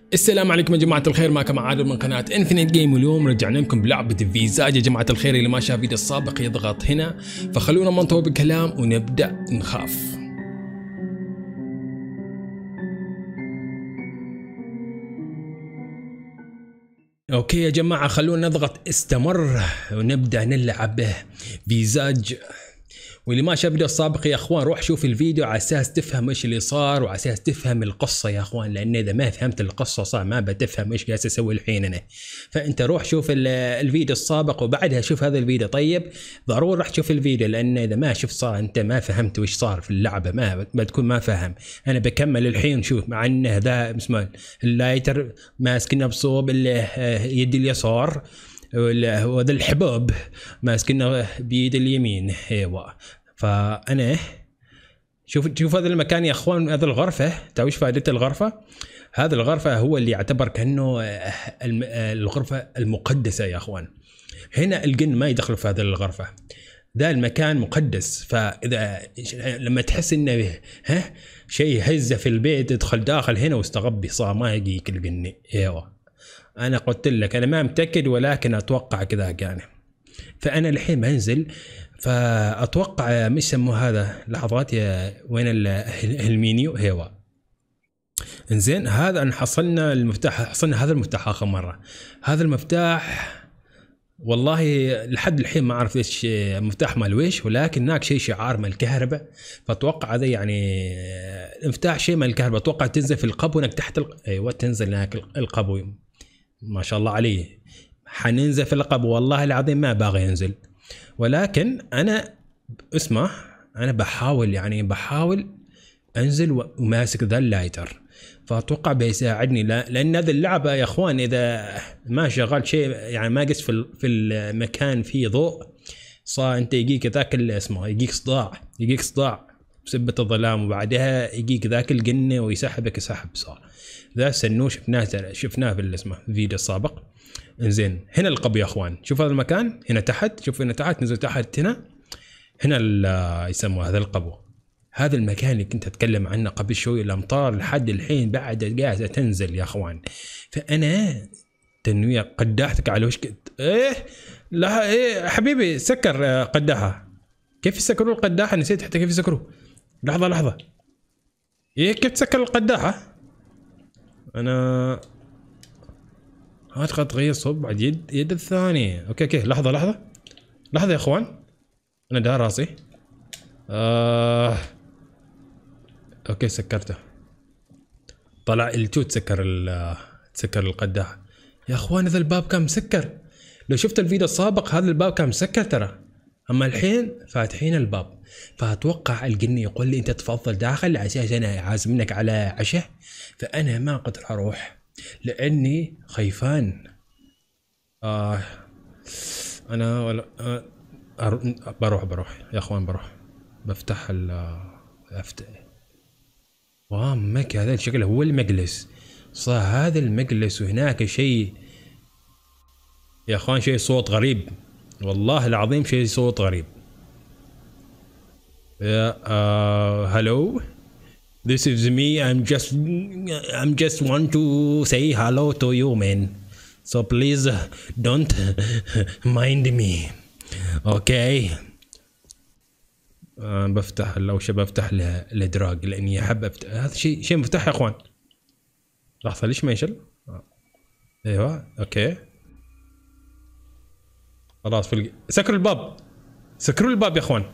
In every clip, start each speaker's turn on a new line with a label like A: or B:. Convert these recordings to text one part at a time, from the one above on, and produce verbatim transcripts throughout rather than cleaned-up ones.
A: السلام عليكم يا جماعة الخير، معكم عادل من قناة انفينيت جيم، واليوم رجعنا لكم بلعبة فيزاج. يا جماعة الخير اللي ما شاف الفيديو السابق يضغط هنا، فخلونا ما نطول بالكلام ونبدأ نخاف. اوكي يا جماعة، خلونا نضغط استمر ونبدأ نلعب فيزاج. واللي ما شاف الفيديو السابق يا اخوان روح شوف الفيديو على اساس تفهم ايش اللي صار وعلى اساس تفهم القصه يا اخوان، لان اذا ما فهمت القصه صار ما بتفهم ايش قاعد اسوي الحين انا. فانت روح شوف الفيديو السابق وبعدها شوف هذا الفيديو. طيب ضروري راح تشوف الفيديو، لان اذا ما شفت صار انت ما فهمت وش صار في اللعبه، ما بتكون ما فاهم. انا بكمل الحين. شوف مع انه ذا اسمه اللايتر ماسكنا بصوب يد اليسار، وهذا الحباب ماسكنا بيد اليمين. ايوه، فانا شوف شوف هذا المكان يا اخوان، هذا الغرفه. تعرف ايش فائده الغرفه؟ هذا الغرفه هو اللي يعتبر كانه الغرفه المقدسه يا اخوان. هنا الجن ما يدخلوا في هذه الغرفه، ذا المكان مقدس. فاذا لما تحس انه ها شيء هزه في البيت ادخل داخل هنا واستغبي، صار ما يجيك الجن. ايوه انا قلت لك، انا ما متاكد ولكن اتوقع كذا يعني. فانا الحين بنزل، فاتوقع مش يسموه هذا لحظات يا وين المينيو. هيوا انزين، هذا ان حصلنا المفتاح، حصلنا هذا المفتاح اخر مره. هذا المفتاح والله لحد الحين ما اعرف ايش مفتاح مال ويش، ولكن هناك شيء شعار مال الكهرباء. فاتوقع هذا يعني المفتاح شيء مال الكهرباء. اتوقع تنزل في القبو هناك تحت ال... ايوه تنزل هناك القبو. ما شاء الله عليه، حننزل في القبو. والله العظيم ما باغي ينزل، ولكن انا اسمع، انا بحاول يعني بحاول انزل وماسك ذا اللايتر. فاتوقع بيساعدني، لان هذه اللعبه يا اخوان اذا ما شغال شيء يعني ما قست في في المكان فيه ضوء، صار انت يجيك ذاك اسمه يجيك صداع، يجيك صداع بسبة الظلام، وبعدها يجيك ذاك الجنه ويسحبك سحب. صار ذا سنو شفناه شفناه في اسمه الفيديو السابق. انزين هنا القبو يا اخوان، شوف هذا المكان هنا تحت، شوف هنا تحت، نزل تحت هنا هنا يسموه هذا القبو. هذا المكان اللي كنت اتكلم عنه قبل شوي، الامطار لحد الحين بعد قاعده تنزل يا اخوان. فانا تنويع قداحتك على وش كنت ايه. لا ايه حبيبي سكر قداحه. كيف يسكروا القداحه؟ نسيت حتى كيف يسكروا. لحظه لحظه، ايه كيف تسكر القداحه؟ انا هات تغير صوب بعد يد يد الثاني. اوكي اوكي لحظه لحظه لحظه يا اخوان، انا دار راسي. آه... اوكي سكرته، طلع التو تسكر ال تسكر القداحه. يا اخوان هذا الباب كان مسكر، لو شفت الفيديو السابق هذا الباب كان مسكر ترى، اما الحين فاتحين الباب. فاتوقع الجني يقول لي انت تفضل داخل على اساس انا عازم منك على عشاء. فانا ما اقدر اروح لاني خيفان. آه انا ولا آه بروح بروح يا اخوان بروح بفتح ال افتح. واه مكة هذا شكله هو المجلس، صار هذا المجلس وهناك شيء يا اخوان، شيء صوت غريب والله العظيم، شيء صوت غريب. يا هلو this is me, I'm just I'm just want to say hello to you man, so please don't mind me. اوكي أه بفتح لو شباب بفتح الادراج لاني احب افتح هذا شيء شيء مفتاح يا اخوان. لحظه ليش ما يشل؟ أه. ايوه اوكي خلاص في الج... سكروا الباب، سكروا الباب يا اخوان،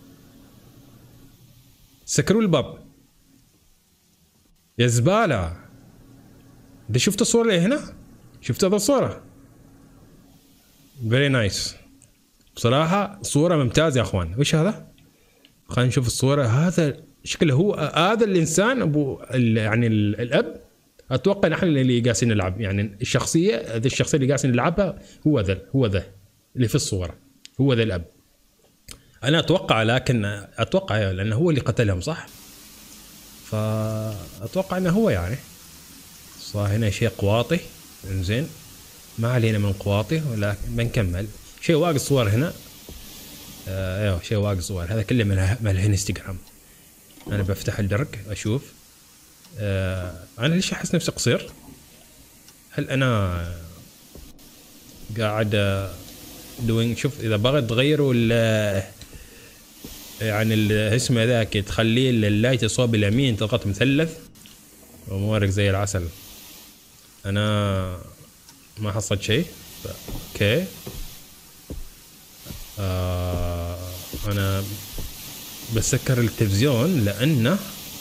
A: سكروا الباب يا زباله. ده شفت الصوره اللي هنا؟ شفت هذا الصوره؟ فيري نايس بصراحه، صوره ممتازه يا اخوان. وش هذا؟ خلينا نشوف الصوره. هذا شكله هو هذا الانسان ابو يعني الاب. اتوقع نحن اللي قاعدين نلعب يعني الشخصيه، هذه الشخصيه اللي قاعدين نلعبها هو ذا، هو ذا اللي في الصوره، هو ذا الاب. انا اتوقع، لكن اتوقع لانه هو اللي قتلهم صح، فاتوقع انه هو يعني. صار هنا شيء قواطي. انزين ما علينا من قواطي، ولكن بنكمل. شيء واقع صور هنا. آه ايوه شيء واقع صور، هذا كله من من الانستغرام. انا بفتح الدرج اشوف. آه انا ليش احس نفسي قصير؟ هل انا قاعد دوينج؟ شوف اذا بغيت تغيروا ال يعني الاسم ذاك تخليه اللايت صوب اليمين تضغط مثلث ومورق زي العسل. انا ما حصلت شيء. اوكي آه انا بسكر التلفزيون لانه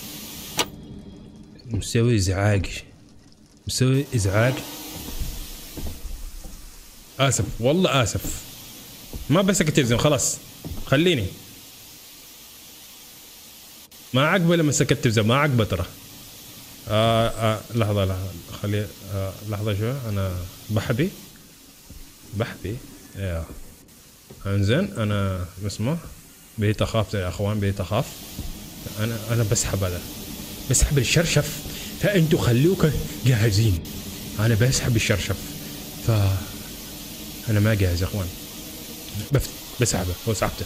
A: مسوي ازعاج، مسوي ازعاج. اسف والله اسف، ما بسكر التلفزيون خلاص خليني. ما عقبه لما سكت التلفزيون، ما عقبه ترى. آه آه لحظة لحظة خلي آه لحظة شوي، أنا بحبي بحبي يا انزين. أنا اسمه بقيت أخاف يا أخوان، بقيت أخاف. أنا أنا بسحب هذا، بسحب الشرشف، فأنتوا خلوك جاهزين. أنا بسحب الشرشف، ف أنا ما جاهز يا أخوان. بف... بسحبه، هو سحبته.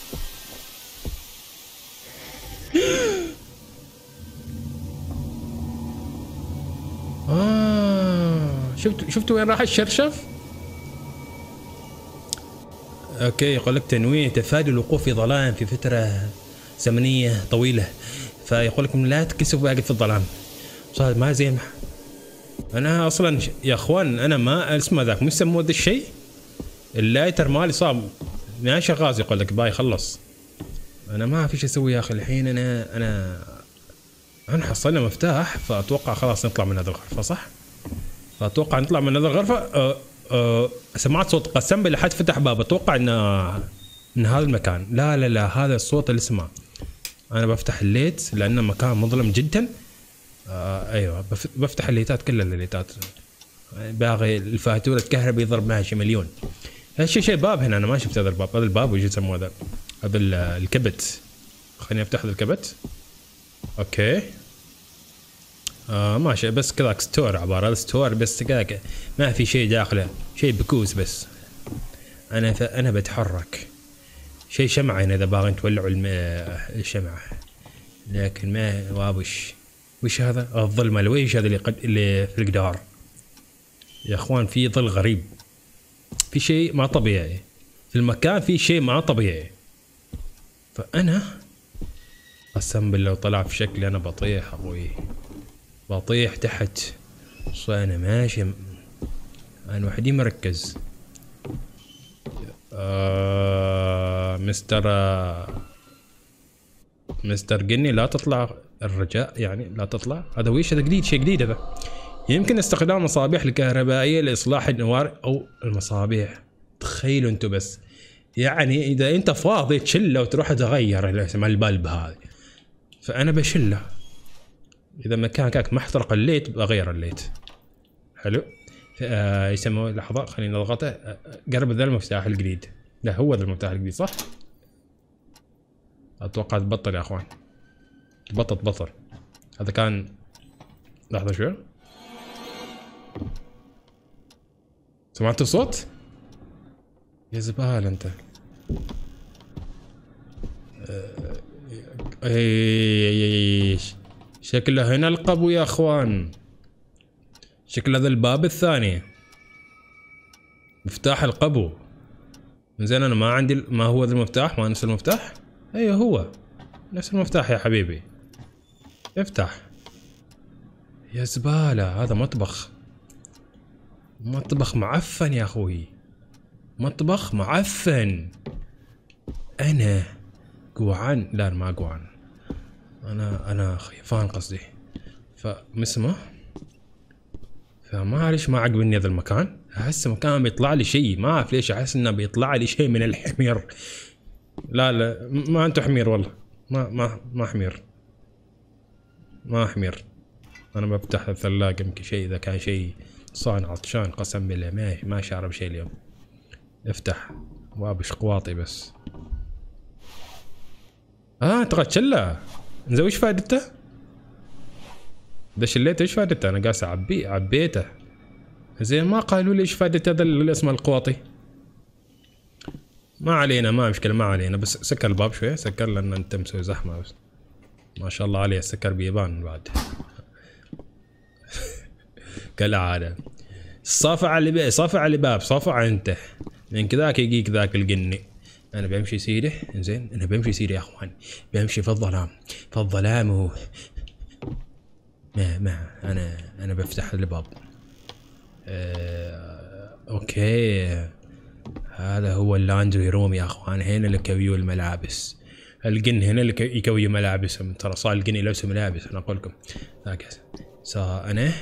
A: آه شفت شفتوا وين راح الشرشف؟ اوكي يقول لك تنويه تفادي الوقوف في ظلام في فترة زمنية طويلة، فيقول لكم لا تكسوا باقي في الظلام. صار ما زين. انا اصلا يا اخوان انا ما اسمه ذاك مش سموه ذا الشيء، اللايتر مالي صار ماشي غاز، يقول لك باي خلص. انا ما في شيء اسوي يا اخي الحين. انا انا انا حصلنا مفتاح، فاتوقع خلاص نطلع من هذه الغرفة صح؟ فاتوقع نطلع من هذه الغرفة. أه أه سمعت صوت قسم بالله حد فتح باب، اتوقع ان من هذا المكان. لا لا لا هذا الصوت اللي سمعه. انا بفتح الليت لانه مكان مظلم جدا. آه ايوه بفتح الليتات كلها، الليتات باغي الفاتوره الكهرباء يضرب معها شي مليون. هالشي شيء باب هنا، انا ما شفت هذا الباب. هذا الباب وش يسموه هذا؟ هذا الكبت. خليني افتح هذا الكبت. اوكي آه ماشي، بس كذاك ستور، عبارة ستور بس كذاك، ما في شيء داخله، شيء بكوس بس. انا انا بتحرك. شيء شمعة هنا اذا باغين تولعوا الشمعة، لكن ما وابش. وش هذا؟ الظل مال ويش هذا اللي قد اللي في الجدار يا اخوان؟ في ظل غريب، في شيء ما طبيعي في المكان، في شيء ما طبيعي. فانا قسم بالله لو طلع في شكلي انا بطيح ابوي، بطيح تحت. انا ماشي انا وحدي مركز. آه مستر آه مستر جني لا تطلع، الرجاء يعني لا تطلع. هذا ويش؟ هذا جديد، شيء جديد هذا. يمكن استخدام مصابيح الكهربائية لإصلاح النوار أو المصابيح. تخيلوا انتم بس، يعني إذا أنت فاضي تشله وتروح تغير البلب هذا، فأنا بشله. إذا مكان كاك ما احترق الليت بغير الليت. حلو. آه يسموه لحظة خلينا نضغطه. آه قرب ذا المفتاح الجديد. لا هو ذا المفتاح الجديد صح؟ أتوقع تبطل يا أخوان، تبطل تبطل. هذا كان لحظة شوي، سمعت الصوت؟ يا زبالة انت. ايش شكله هنا القبو يا اخوان، شكل هذا الباب الثاني مفتاح القبو. زين انا ما عندي، ما هو ذا المفتاح؟ ما نفس المفتاح؟ ايوه هو نفس المفتاح يا حبيبي. افتح يا زبالة. هذا مطبخ، مطبخ معفن يا اخوي، مطبخ معفن. انا جوعان، لا ما جوعان، انا انا خيفان قصدي. فمسمه فما اعرف ليش ما عجبني هذا المكان. احس مكان بيطلع لي شيء، ما اعرف ليش احس انه بيطلع لي شيء من الحمير. لا لا ما انتم حمير والله، ما ما ما حمير، ما حمير. انا بفتح الثلاجة يمكن شيء، اذا كان شيء صان عطشان قسم بالله ما ما شارب شيء اليوم. افتح وابش قواطي بس. اه تبغى تشله؟ زين وش فائدته؟ اذا شليته ايش فائدته؟ انا قاعد اعبيه، عبيته. زين ما قالوا لي ايش فائدة هذا اللي اسمه القواطي. ما علينا، ما مشكلة ما علينا. بس سكر الباب شوي، سكر لان انت مسوي زحمة. بس ما شاء الله عليه سكر بيبان بعد كالعادة. صافع على صافع على الباب، صافع انت من كذاك يجيك ذاك القني. انا بمشي سيده، زين انا بمشي سيده يا اخوان، بمشي في الظلام، في الظلام و ما ما انا انا بفتح الباب. أه... اوكي هذا هو اللاندري روم يا اخوان، هنا اللي كويوا الملابس. القن هنا اللي يكوي ملابسهم، ترى صار القن يلبسوا ملابس انا اقول لكم. هكذا صار انا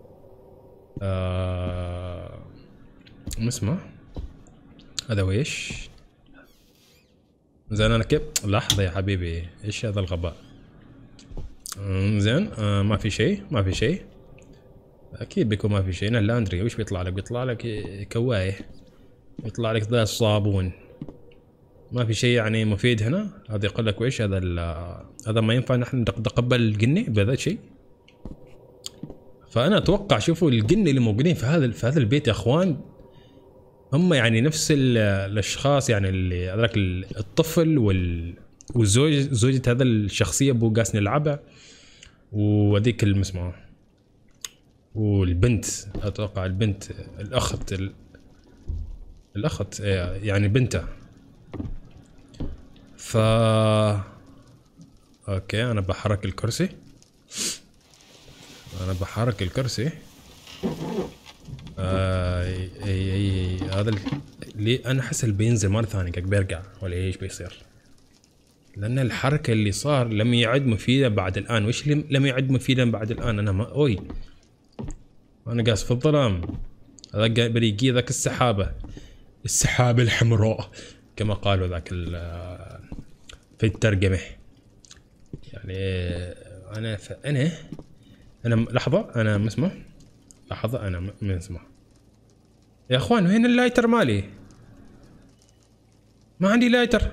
A: آه... ما اسمه هذا ويش؟ زين انا كيف؟ لحظة يا حبيبي، ايش هذا الغباء؟ زين آه ما في شيء، ما في شيء اكيد بيكون ما في شيء. هنا اللاندري وش بيطلع لك؟ بيطلع لك كوايه، يطلع لك ذا الصابون، ما في شيء يعني مفيد هنا. هذا يقول لك ويش هذا؟ هذا ما ينفع نحن نتقبل القني بهذا الشيء. فانا اتوقع شوفوا القني اللي موجودين في هذا في هذا البيت يا اخوان هم يعني نفس الاشخاص، يعني اللي هذاك الطفل وال والزوج زوجة هذا الشخصيه ابو قاس نلعبها، وهذيك المسمى والبنت، اتوقع البنت الاخت ال... الاخت يعني بنته. ف اوكي انا بحرك الكرسي، انا بحرك الكرسي. آه... اي اي, أي... هذا ال... لي انا حسن بينزل مره ثانيه كيك بيرجع ولا ايش بيصير؟ لان الحركه اللي صار لم يعد مفيده بعد الان. وش لم يعد مفيدا بعد الان؟ انا ما اوي انا قاس في الظلام. هذا بريقي ذاك السحابه، السحابه الحمراء كما قالوا ذاك في الترجمه. يعني انا فانا انا لحظه انا ما اسمه لحظه انا من اسمه يا اخوان. وين اللايتر مالي؟ ما عندي لايتر.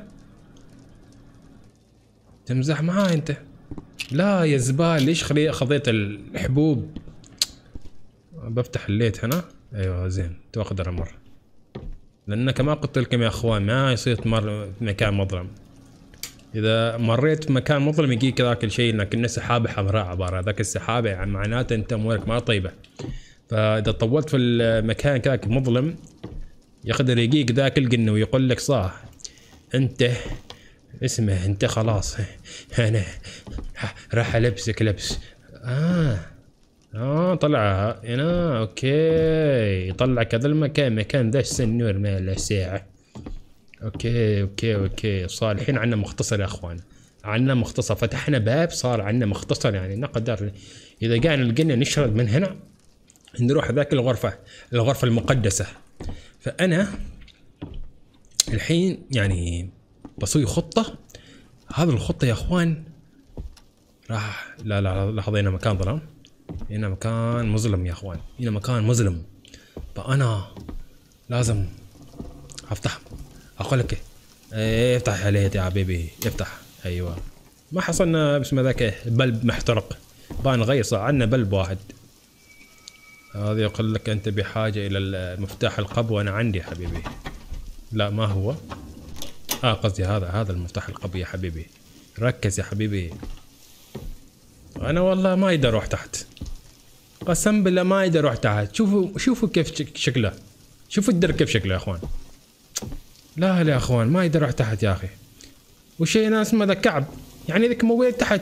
A: تمزح معاي انت؟ لا يا زبال، ليش خلي خذيت الحبوب؟ بفتح الليت هنا. ايوه زين تاخذ امر، لان كما قلت لكم يا اخوان ما يصير تمر في مكان مظلم. اذا مريت في مكان مظلم يجيك ذاك الشيء انك كنا سحابه حمراء عباره. ذاك السحابه يعني معناته انت امورك ما طيبه. فاذا طولت في المكان كذاك مظلم يقدر يجيك ذاك القن ويقول لك صح انت اسمه انت خلاص انا راح البسك لبس. اه اه طلع هنا اوكي، طلع كذا المكان مكان ذا السنور ماله ساعة. اوكي اوكي اوكي صار الحين عندنا مختصر يا اخوان، عندنا مختصر. فتحنا باب صار عندنا مختصر، يعني نقدر اذا قاعد لقينا نشرد من هنا نروح ذاك الغرفة، الغرفة المقدسة. فانا الحين يعني بسوي خطة. هذه الخطة يا اخوان راح لا لا لحظة هنا مكان ظلام، هنا مكان مظلم يا اخوان، هنا مكان مظلم. فانا لازم افتح. اقول لك ايه افتح عليه يا حبيبي افتح. ايوه ما حصلنا بسم ذاك بلب محترق بان غير صار عندنا بلب واحد. هذا يقول لك انت بحاجة الى مفتاح القبو. انا عندي حبيبي. لا ما هو اه قصدي هذا هذا المفتاح القبو يا حبيبي. ركز يا حبيبي. انا والله ما اقدر اروح تحت، قسم بالله ما اقدر اروح تحت. شوفوا شوفوا كيف شكله، شوفوا الدر كيف شكله يا اخوان. لا لا يا اخوان ما اقدر اروح تحت يا اخي. وشيء ناس اسمه ذا كعب يعني ذاك موجود تحت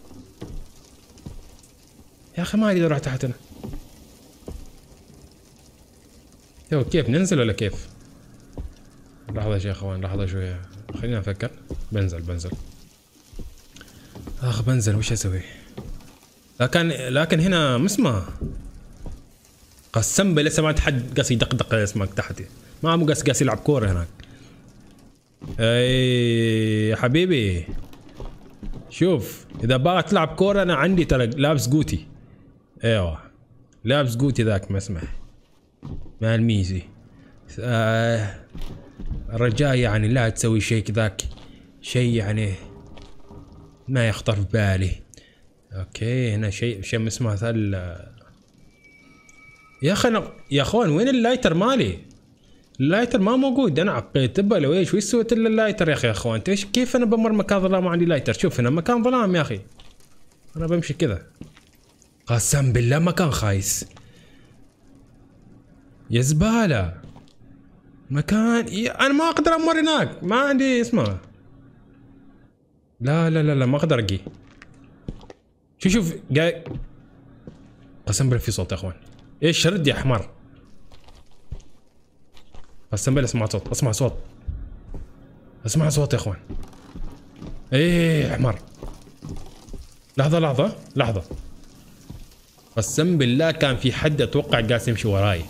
A: يا اخي، ما اقدر اروح تحت انا. يو كيف ننزل ولا كيف؟ لحظة يا اخوان لحظة شوية خلينا نفكر. بنزل بنزل اخ بنزل وش اسوي؟ لكن لكن هنا مسمى قسم بالله سمعت حد قاس يدقدق اسمك تحتي. ما عم قاس قاس يلعب كورة هناك. اي يا حبيبي شوف اذا باغي تلعب كورة انا عندي ترى لابس جوتي. ايوه لابس جوتي ذاك ما اسمه مع الميزي. آه الرجاء يعني لا تسوي شيء كذاك، شيء يعني ما يخطر في بالي. اوكي هنا شيء شيء اسمه ثل. يا اخي أنا... يا اخوان وين اللايتر مالي؟ اللايتر ما موجود. انا عقيت بلا ويش وش سويت الا اللايتر يا اخي. يا اخوان ايش كيف انا بمر مكان ظلام وعندي لايتر؟ شوف هنا مكان ظلام يا اخي، انا بمشي كذا قسم بالله مكان خايس. يا زبالة مكان ي... انا ما اقدر امر هناك، ما عندي اسمه. لا لا لا لا ما اقدر اجي. شوف شوف جاي، قسم بالله في صوت يا اخوان. ايش رد يا حمار؟ قسم بالله اسمع صوت، اسمع صوت، اسمع صوت يا اخوان. ايه يا حمار. لحظة لحظة لحظة، قسم بالله كان في حد اتوقع جالس يمشي وراي.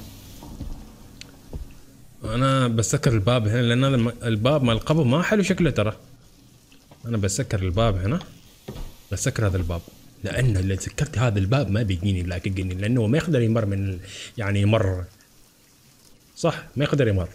A: انا بسكر الباب هنا لان هذا الباب مال القبو ما حلو شكله ترى. انا بسكر الباب هنا، بسكر هذا الباب لانه لو سكرت هذا الباب ما بيجيني لا تجيني، لانه ما يقدر يمر من يعني يمر صح، ما يقدر يمر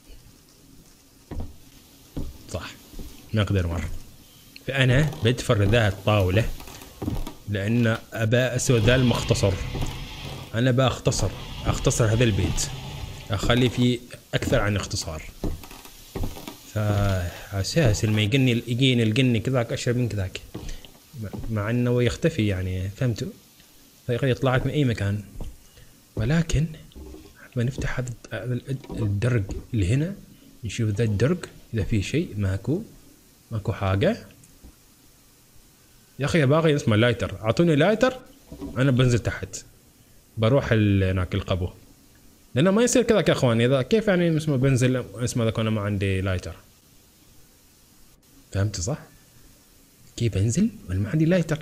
A: صح، ما يقدر يمر. فانا بدفر ذا الطاوله لان ابى اسوي ذا المختصر. انا بختصر اختصر هذا البيت، اخلي فيه اكثر عن اختصار. فاساس لما يجيني يجيني الجني كذاك اشرب من كذاك، مع انه يختفي يعني، فهمتوا؟ فيقدر يطلع لك من اي مكان. ولكن لما نفتح هذا الدرج اللي هنا نشوف ذا الدرج اذا في شيء. ماكو ماكو حاجه يا اخي. باغي اسمه لايتر، اعطوني لايتر انا بنزل تحت بروح هناك القبو، لانه ما يصير كذا يا اخواني. اذا كيف يعني اسمه بنزل اسمه اذا كنا ما عندي لايتر؟ فهمت صح؟ كيف انزل وانا ما عندي لايتر؟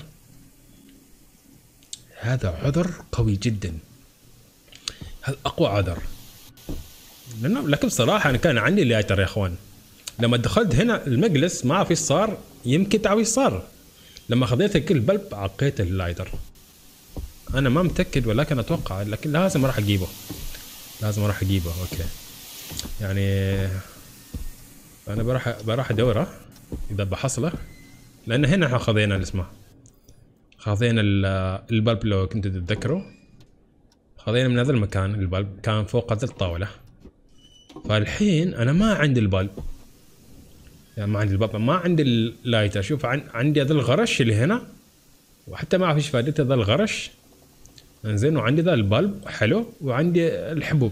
A: هذا عذر قوي جدا، هذا اقوى عذر. لانه لكن بصراحه انا كان عندي لايتر يا اخوان. لما دخلت هنا المجلس ما في صار، يمكن تعوي صار. لما خذيت كل بلب عقيت اللايتر. انا ما متاكد ولكن اتوقع، لكن لازم اروح اجيبه، لازم اروح اجيبه. اوكي يعني انا بروح بروح ادوره اذا بحصله، لان هنا احنا خذينا الاسمه، خذينا البلب لو كنتوا تتذكروا، خذينا من هذا المكان. البلب كان فوق هذه الطاوله. فالحين انا ما عندي البلب، يعني ما عندي البلب، ما عندي اللايتر. شوف عندي هذا الغرش اللي هنا، وحتى ما فيش فائدته ذا الغرش. انزين وعندي ذا البلب حلو، وعندي الحبوب،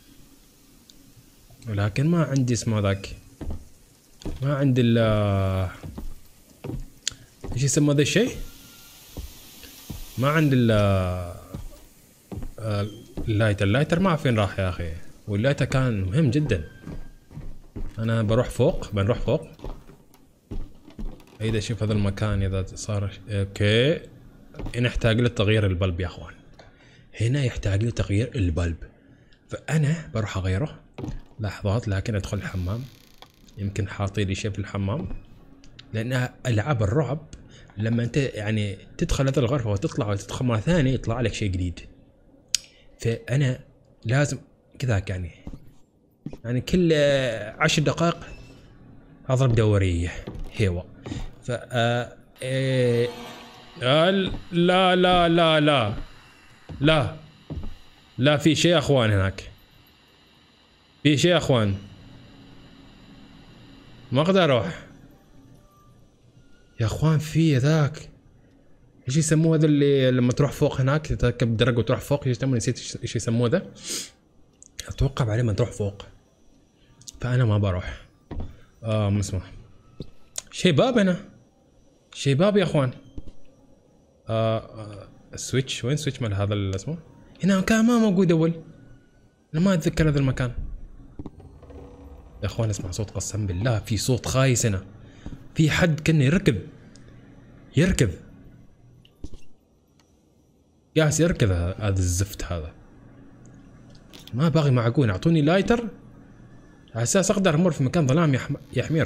A: ولكن ما عندي اسمه ذاك، ما عندي ال ايش يسمى ذا الشيء؟ ما عندي ال اللايتر. اللايتر ما فين راح يا اخي، واللايتر كان مهم جدا. انا بروح فوق، بنروح فوق. اذا شوف هذا المكان اذا صار اوكي. هنا يحتاج له تغيير البلب يا اخوان، هنا يحتاج له تغيير البلب. فانا بروح اغيره لحظات، لكن ادخل الحمام. يمكن حاطين لي شيء في الحمام، لان العاب الرعب لما انت يعني تدخل هذه الغرفه وتطلع وتدخل مره ثانيه يطلع لك شيء جديد. فانا لازم كذا يعني يعني كل عشر دقائق اضرب دوريه هوا. ف إيه... لا لا لا لا لا لا في شيء يا اخوان، هناك في شيء يا اخوان، ما اقدر اروح يا اخوان. في ذاك ايش يسموه هذا اللي لما تروح فوق هناك تركب درج وتروح فوق، ايش يسموه؟ نسيت ايش يسموه ذا. اتوقع بعدين ما تروح فوق. فانا ما بروح. اه ما اسمه شيء باب هنا، شيء باب يا اخوان. آه آه السويتش وين؟ سويتش مال هذا اللي اسمه هنا كان ما موجود اول. انا ما اتذكر هذا المكان يا اخوان. اسمع صوت، قسم بالله في صوت خايس هنا، في حد كان يركض يركض جالس يركض. هذا الزفت هذا ما باغي معقول. اعطوني لايتر على اساس اقدر امر في مكان ظلام يا, حم... يا حمير.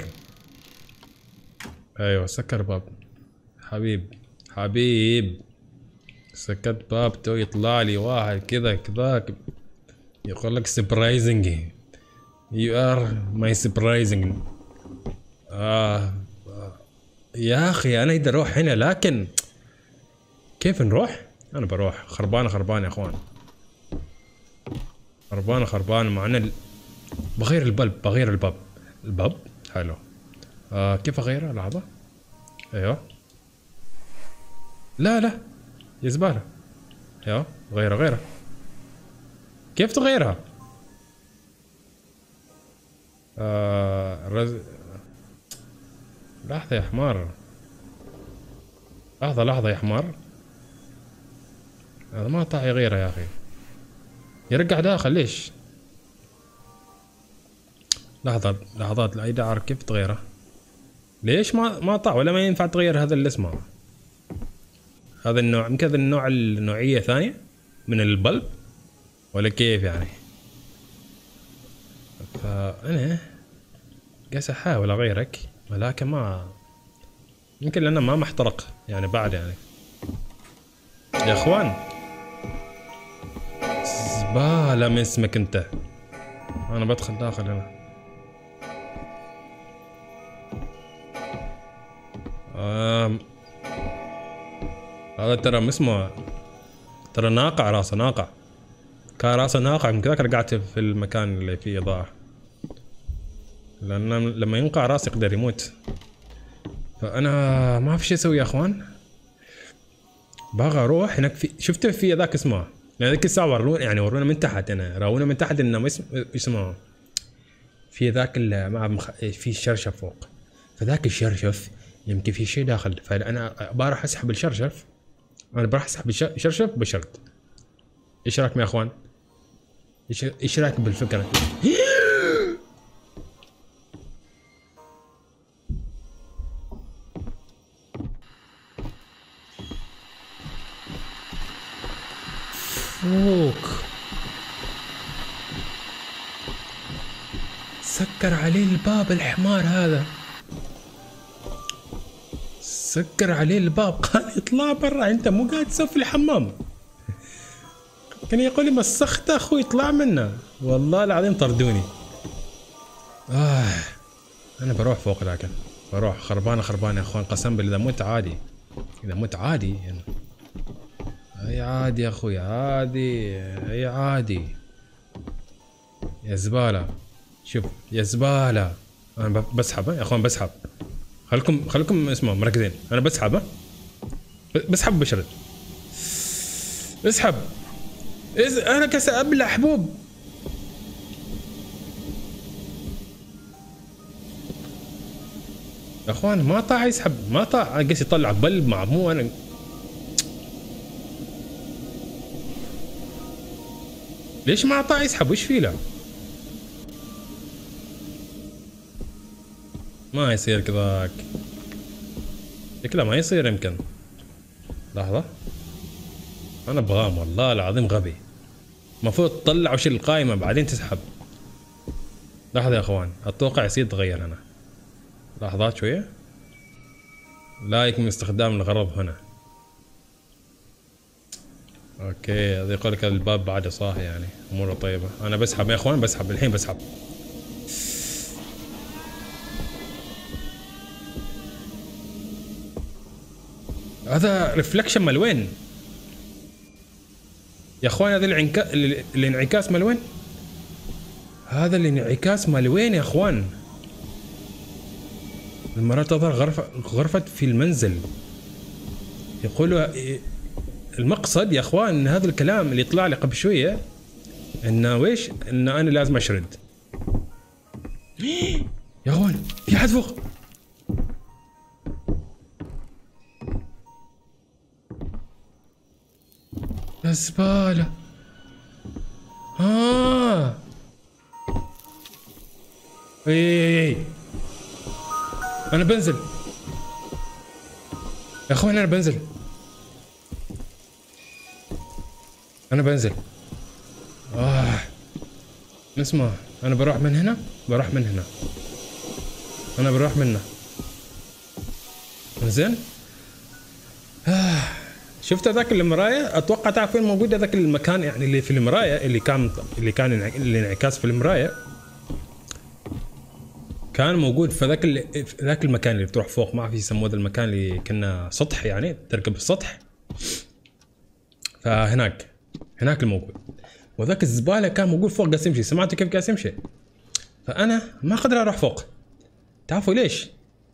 A: ايوه سكر باب حبيب حبيب، سكت باب. تو يطلع لي واحد كذا كذاك يقول لك سبرايزنج، يو ار ماي سبرايزنج. آه يا اخي انا اقدر اروح هنا، لكن كيف نروح؟ انا بروح خربانه خربانه يا اخوان، خربانه خربانه. معنا ال... بغير البلب، بغير الباب. الباب حلو. آه كيف اغيره؟ لحظه. ايوه لا لا يا زباله. ايوه غيره غيره. كيف تغيرها؟ آه الرز... لحظة يا حمار، لحظة لحظة يا حمار، هذا ما طاع يغيره يا اخي، يرجع داخل ليش؟ لحظة لحظات اي داعر كيف تغيره؟ ليش ما ما طاع ولا ما ينفع تغير هذا اللي اسمه؟ هذا النوع يمكن هذا النوع النوعية ثانية من البلب ولا كيف يعني؟ فأنا قاعد أحاول أغيرك ولكن ما يمكن لأنه ما محترق يعني بعد يعني. يا إخوان زبالة من اسمك أنت، أنا بدخل داخل هنا. آم. هذا ترى اسمه ترى ناقع، راسه ناقع، كان راسه ناقع من كذاك رجعت في المكان اللي فيه إضاءة، لأن لما ينقع راس يقدر يموت. فأنا ما في شيء أسوي يا إخوان، باغى أروح هناك. في شفت في ذاك اسمه يعني ذيك الساعة ورونا يعني ورونا من تحت، أنا راونا من تحت إنه اسم اسمه في ذاك ما مخ... في الشرشف فوق، فذاك الشرشف يمكن في شيء داخل، فأنا بروح أسحب الشرشف، أنا بروح أسحب الشرشف بشرط. إيش رأيكم يا إخوان؟ إيش إيش رأيك بالفكرة؟ فوق سكر عليه الباب الحمار هذا، سكر عليه الباب قال اطلع برا، انت مو قاعد تسوي في الحمام. كان يقول لي مسخت اخوي اطلع منه، والله العظيم طردوني. آه انا بروح فوق، لكن بروح خربانه خربانه يا اخوان، قسم بالله اذا مت عادي، اذا مت عادي يعني. اي عادي يا اخوي عادي، اي عادي يا زباله. شوف يا زباله انا بسحب يا اخوان، بسحب، خليكم خليكم اسمعوا مركزين، انا بسحب بسحب بشرد، اسحب إذا انا كسا ابلع حبوب. يا اخوان ما طاع يسحب، ما طاع، قاعد يطلع بلب مع مو انا. ليش ما طاع يسحب؟ وش فيه له؟ ما يصير كذاك، شكله ما يصير يمكن. لحظة انا بغام والله العظيم غبي، المفروض تطلع وش القائمة بعدين تسحب. لحظة يا اخوان اتوقع يصير تغير هنا، لحظات شوية. لا يكون استخدام الغرض هنا. اوكي هذا يقول لك الباب بعده صاحي يعني اموره طيبة. انا بسحب يا اخوان، بسحب الحين بسحب. هذا ريفلكشن مال وين؟ يا اخوان هذا الانعكاس، الانعكاس مال وين؟ هذا الانعكاس مال وين يا اخوان؟ المرأة تظهر غرفة غرفة في المنزل. يقولوا المقصد يا اخوان ان هذا الكلام اللي طلع لي قبل شوية انه ويش؟ ان انا لازم اشرد. يا اخوان في حد فوق. يا زبالة. آه اي اي انا بنزل يا اخوان، انا بنزل انا بنزل اه اسمع، انا بروح من هنا، بروح من هنا، انا بروح منه. زين آه. شفت ذاك المراية؟ اتوقع تعرف وين موجود ذاك المكان يعني اللي في المراية، اللي كان اللي كان الانعكاس في المراية كان موجود في ذاك ذاك المكان اللي بتروح فوق، ما اعرف يسموه ذا المكان اللي كنا سطح يعني تركب السطح، فهناك هناك الموجود. وذاك الزبالة كان موجود فوق قاعد يمشي، سمعتوا كيف قاعد يمشي؟ فانا ما اقدر اروح فوق. تعرفوا ليش؟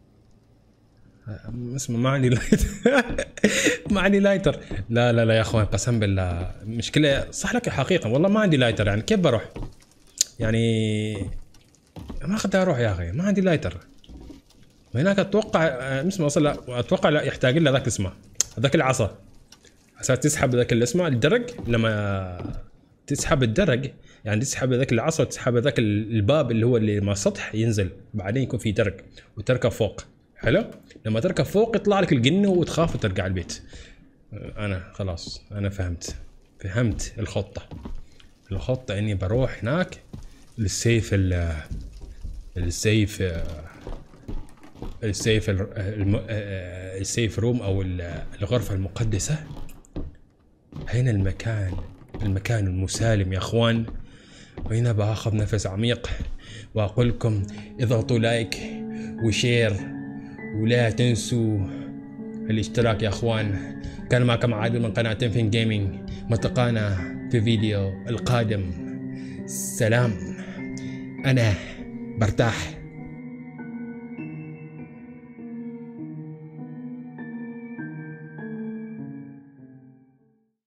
A: اسمه ما عندي لايتر. ما عندي لايتر. لا لا لا يا اخوان قسم بالله مشكلة، صح لك حقيقة والله ما عندي لايتر، يعني كيف بروح؟ يعني ما اخذها اروح يا اخي، ما عندي لايتر. هناك اتوقع اسمه اصلا، اتوقع لا يحتاج له ذاك اسمه هذاك العصا عشان تسحب ذاك اللي اسمه الدرج. لما تسحب الدرج يعني تسحب ذاك العصا وتسحب ذاك الباب اللي هو اللي ما سطح ينزل، بعدين يكون في درج وتركب فوق. حلو، لما تركب فوق يطلع لك الجن وتخاف وترجع البيت. انا خلاص انا فهمت فهمت الخطه. الخطه اني بروح هناك للسيف ال السيف السيف السيف روم او الغرفه المقدسه. هنا المكان المكان المسالم يا اخوان. وهنا باخذ نفس عميق واقول لكم اضغطوا لايك وشير ولا تنسوا الاشتراك يا اخوان. كان معكم عادل من قناة تنفين جيمنج، ملتقانا في فيديو القادم. سلام. انا برتاح.